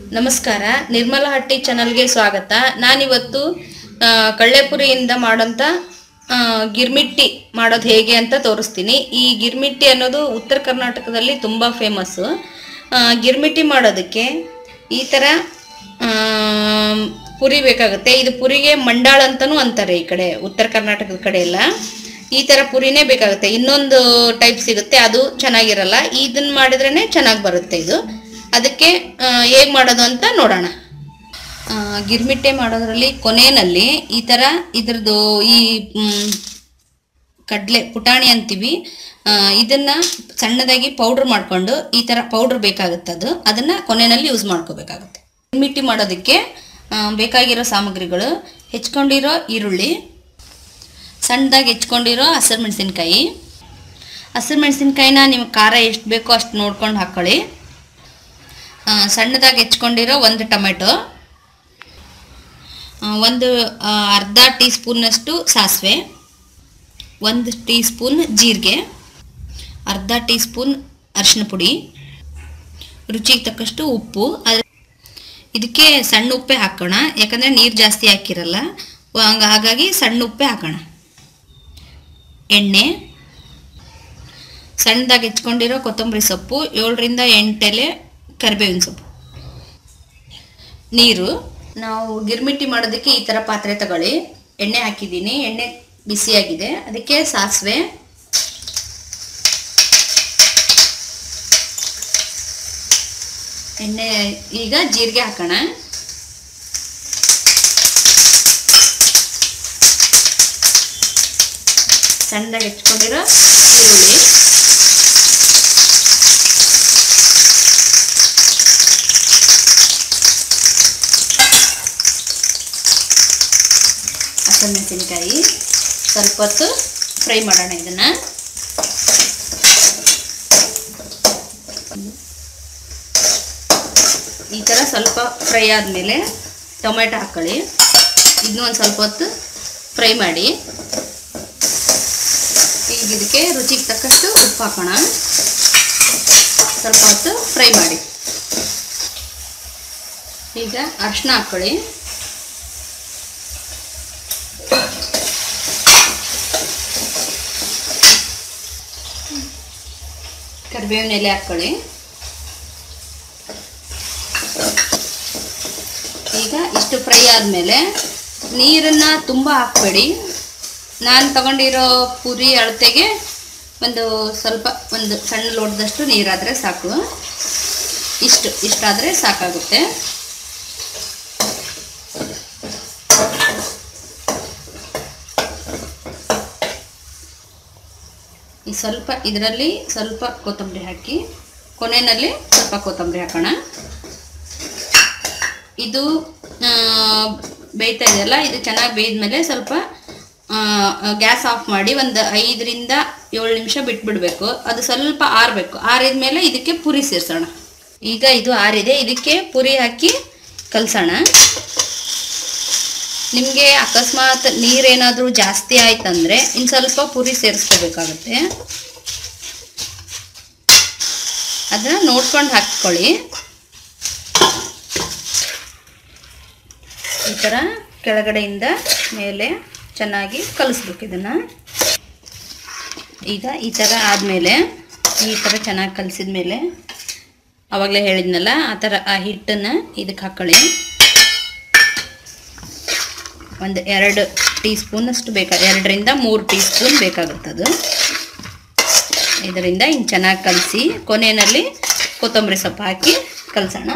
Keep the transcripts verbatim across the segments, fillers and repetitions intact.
ನಮಸ್ಕಾರ, ನಿರ್ಮಲಾ ಹಟ್ಟಿ ಚಾನಲ್ಗೆ ಸ್ವಾಗತ. ನಾನಿವತ್ತು ಕಳ್ಳೆಪುರಿಯಿಂದ ಮಾಡೋಂಥ ಗಿರ್ಮಿಟ್ಟಿ ಮಾಡೋದು ಹೇಗೆ ಅಂತ ತೋರಿಸ್ತೀನಿ. ಈ ಗಿರ್ಮಿಟ್ಟಿ ಅನ್ನೋದು ಉತ್ತರ ಕರ್ನಾಟಕದಲ್ಲಿ ತುಂಬ ಫೇಮಸ್ಸು. ಗಿರ್ಮಿಟ್ಟಿ ಮಾಡೋದಕ್ಕೆ ಈ ಥರ ಪುರಿ ಬೇಕಾಗುತ್ತೆ. ಇದು ಪುರಿಗೆ ಮಂಡಾಳ ಅಂತಲೂ ಅಂತಾರೆ ಈ ಕಡೆ, ಉತ್ತರ ಕರ್ನಾಟಕದ ಕಡೆ ಎಲ್ಲ ಈ ಥರ ಪುರಿನೇ ಬೇಕಾಗುತ್ತೆ. ಇನ್ನೊಂದು ಟೈಪ್ ಸಿಗುತ್ತೆ, ಅದು ಚೆನ್ನಾಗಿರಲ್ಲ. ಇದನ್ನು ಮಾಡಿದ್ರೇ ಚೆನ್ನಾಗಿ ಬರುತ್ತೆ ಇದು. ಅದಕ್ಕೆ ಹೇಗೆ ಮಾಡೋದು ಅಂತ ನೋಡೋಣ. ಗಿರ್ಮಿಟ್ಟೆ ಮಾಡೋದ್ರಲ್ಲಿ ಕೊನೆಯಲ್ಲಿ ಈ ಥರ ಇದ್ರದ್ದು ಈ ಕಡಲೆ ಪುಟಾಣಿ ಅಂತೀವಿ, ಇದನ್ನು ಸಣ್ಣದಾಗಿ ಪೌಡ್ರ್ ಮಾಡಿಕೊಂಡು ಈ ಥರ ಪೌಡ್ರ್ ಬೇಕಾಗುತ್ತೆ. ಅದು ಅದನ್ನು ಕೊನೆಯಲ್ಲಿ ಯೂಸ್ ಮಾಡ್ಕೋಬೇಕಾಗುತ್ತೆ. ಗಿರ್ಮಿಟ್ಟಿ ಮಾಡೋದಕ್ಕೆ ಬೇಕಾಗಿರೋ ಸಾಮಗ್ರಿಗಳು: ಹೆಚ್ಕೊಂಡಿರೋ ಈರುಳ್ಳಿ, ಸಣ್ಣದಾಗಿ ಹೆಚ್ಕೊಂಡಿರೋ ಹಸಿರು ಮೆಣಸಿನ್ಕಾಯಿ. ಹಸಿರು ಮೆಣಸಿನ್ಕಾಯಿನ ನಿಮ್ಗೆ ಖಾರ ಎಷ್ಟು ಬೇಕೋ ಅಷ್ಟು ನೋಡ್ಕೊಂಡು ಹಾಕ್ಕೊಳ್ಳಿ. ಸಣ್ಣದಾಗಿ ಹೆಚ್ಕೊಂಡಿರೋ ಒಂದು ಟೊಮೆಟೊ, ಒಂದು ಅರ್ಧ ಟೀ ಸ್ಪೂನ್ನಷ್ಟು ಸಾಸಿವೆ, ಒಂದು ಟೀ ಸ್ಪೂನ್ ಜೀರಿಗೆ, ಅರ್ಧ ಟೀ ಸ್ಪೂನ್ ಅರಿಶಿನ ಪುಡಿ, ರುಚಿಗೆ ತಕ್ಕಷ್ಟು ಉಪ್ಪು. ಅದು ಇದಕ್ಕೆ ಸಣ್ಣ ಉಪ್ಪೇ ಹಾಕೋಣ, ಯಾಕಂದರೆ ನೀರು ಜಾಸ್ತಿ ಹಾಕಿರಲ್ಲ, ಹಾಗಾಗಿ ಸಣ್ಣ ಉಪ್ಪೇ ಹಾಕೋಣ. ಎಣ್ಣೆ, ಸಣ್ಣದಾಗಿ ಹೆಚ್ಕೊಂಡಿರೋ ಕೊತ್ತಂಬರಿ ಸೊಪ್ಪು, ಏಳರಿಂದ ಎಂಟು ಎಲೆ ಕರಿಬೇವಿನ ಸೊಪ್ಪು, ನೀರು. ನಾವು ಗಿರ್ಮಿಟ್ಟಿ ಮಾಡೋದಕ್ಕೆ ಈ ಥರ ಪಾತ್ರೆ ತಗೊಳ್ಳಿ. ಎಣ್ಣೆ ಹಾಕಿದ್ದೀನಿ, ಎಣ್ಣೆ ಬಿಸಿಯಾಗಿದೆ. ಅದಕ್ಕೆ ಸಾಸಿವೆ, ಎಣ್ಣೆ, ಈಗ ಜೀರಿಗೆ ಹಾಕೋಣ. ಸಣ್ಣದಾಗಿ ಹೆಚ್ಕೊಂಡಿರೋ ಈರುಳ್ಳಿ, ಹಸಿಮೆಣಸಿನ್ಕಾಯಿ. ಸ್ವಲ್ಪ ಹೊತ್ತು ಫ್ರೈ ಮಾಡೋಣ ಇದನ್ನು. ಈ ಥರ ಸ್ವಲ್ಪ ಫ್ರೈ ಆದಮೇಲೆ ಟೊಮೆಟೊ ಹಾಕ್ಕೊಳ್ಳಿ. ಇದನ್ನೂ ಒಂದು ಸ್ವಲ್ಪ ಹೊತ್ತು ಫ್ರೈ ಮಾಡಿ. ಈಗ ಇದಕ್ಕೆ ರುಚಿಗೆ ತಕ್ಕಷ್ಟು ಉಪ್ಪು ಹಾಕೋಣ. ಸ್ವಲ್ಪ ಹೊತ್ತು ಫ್ರೈ ಮಾಡಿ. ಈಗ ಅರಿಶಿನ ಹಾಕ್ಕೊಳ್ಳಿ. ಕರಿಬೇವಿನ ಎಲೆ ಹಾಕ್ಕೊಳ್ಳಿ. ಈಗ ಇಷ್ಟು ಫ್ರೈ ಆದಮೇಲೆ ನೀರನ್ನು ತುಂಬ ಹಾಕಬೇಡಿ. ನಾನು ತಗೊಂಡಿರೋ ಪುರಿ ಅಳತೆಗೆ ಒಂದು ಸ್ವಲ್ಪ ಒಂದು ಸಣ್ಣ ಲೋಟದಷ್ಟು ನೀರಾದರೆ ಸಾಕು. ಇಷ್ಟು ಇಷ್ಟಾದರೆ ಸಾಕಾಗುತ್ತೆ. ಈ ಸ್ವಲ್ಪ ಇದರಲ್ಲಿ ಸ್ವಲ್ಪ ಕೊತ್ತಂಬರಿ ಹಾಕಿ, ಕೊನೆಯಲ್ಲಿ ಸ್ವಲ್ಪ ಕೊತ್ತಂಬರಿ ಹಾಕೋಣ. ಇದು ಬೇಯ್ತಾ ಇದೆಯಲ್ಲ, ಇದು ಚೆನ್ನಾಗಿ ಬೇಯ್ದ್ಮೇಲೆ ಸ್ವಲ್ಪ ಗ್ಯಾಸ್ ಆಫ್ ಮಾಡಿ ಒಂದು ಐದರಿಂದ ಏಳು ನಿಮಿಷ ಬಿಟ್ಬಿಡಬೇಕು. ಅದು ಸ್ವಲ್ಪ ಆರಬೇಕು. ಆರಿದ ಮೇಲೆ ಇದಕ್ಕೆ ಪುರಿ ಸೇರಿಸೋಣ. ಈಗ ಇದು ಆರಿದೆ, ಇದಕ್ಕೆ ಪುರಿ ಹಾಕಿ ಕಲಸೋಣ. ನಿಮಗೆ ಅಕಸ್ಮಾತ್ ನೀರೇನಾದರೂ ಜಾಸ್ತಿ ಆಯ್ತಂದರೆ ಇನ್ನು ಸ್ವಲ್ಪ ಪುರಿ ಸೇರಿಸ್ಕೋಬೇಕಾಗುತ್ತೆ. ಅದನ್ನು ನೋಡ್ಕೊಂಡು ಹಾಕ್ಕೊಳ್ಳಿ. ಈ ಥರ ಕೆಳಗಡೆಯಿಂದ ಮೇಲೆ ಚೆನ್ನಾಗಿ ಕಲಿಸ್ಬೇಕು ಇದನ್ನು. ಈಗ ಈ ಥರ ಆದಮೇಲೆ ಈ ಥರ ಚೆನ್ನಾಗಿ ಕಲಿಸಿದ ಮೇಲೆ ಆವಾಗಲೇ ಹೇಳಿದ್ನಲ್ಲ ಆ ಥರ ಆ ಹಿಟ್ಟನ್ನು ಇದಕ್ಕೆ ಹಾಕ್ಕೊಳ್ಳಿ. ಒಂದು ಎರಡು ಟೀ ಸ್ಪೂನಷ್ಟು ಬೇಕಾ ಎರಡರಿಂದ ಮೂರು ಟೀ ಸ್ಪೂನ್ ಬೇಕಾಗುತ್ತದು. ಇದರಿಂದ ಹಿಂಗೆ ಚೆನ್ನಾಗಿ ಕಲಸಿ ಕೊನೆಯಲ್ಲಿ ಕೊತ್ತಂಬರಿ ಸೊಪ್ಪು ಹಾಕಿ ಕಲಸೋಣ.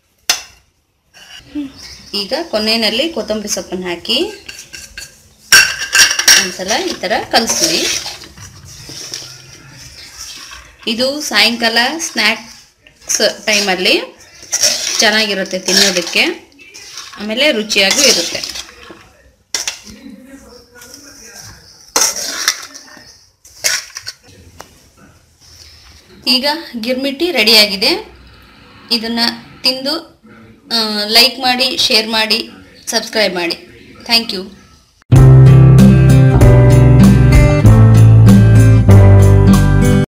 ಈಗ ಕೊನೆಯಲ್ಲಿ ಕೊತ್ತಂಬರಿ ಸೊಪ್ಪನ್ನು ಹಾಕಿ ಒಂದ್ಸಲ ಈ ಥರ ಕಲಿಸ್ತೀವಿ. ಇದು ಸಾಯಂಕಾಲ ಸ್ನ್ಯಾಕ್ಸ್ ಟೈಮಲ್ಲಿ ಚೆನ್ನಾಗಿರುತ್ತೆ ತಿನ್ನೋದಕ್ಕೆ, ಆಮೇಲೆ ರುಚಿಯಾಗೂ ಇರುತ್ತೆ. ಈಗ ಗಿರ್ಮಿಟ್ಟಿ ರೆಡಿಯಾಗಿದೆ. ಇದನ್ನು ತಿಂದು ಲೈಕ್ ಮಾಡಿ, ಶೇರ್ ಮಾಡಿ, ಸಬ್ಸ್ಕ್ರೈಬ್ ಮಾಡಿ. Thank you.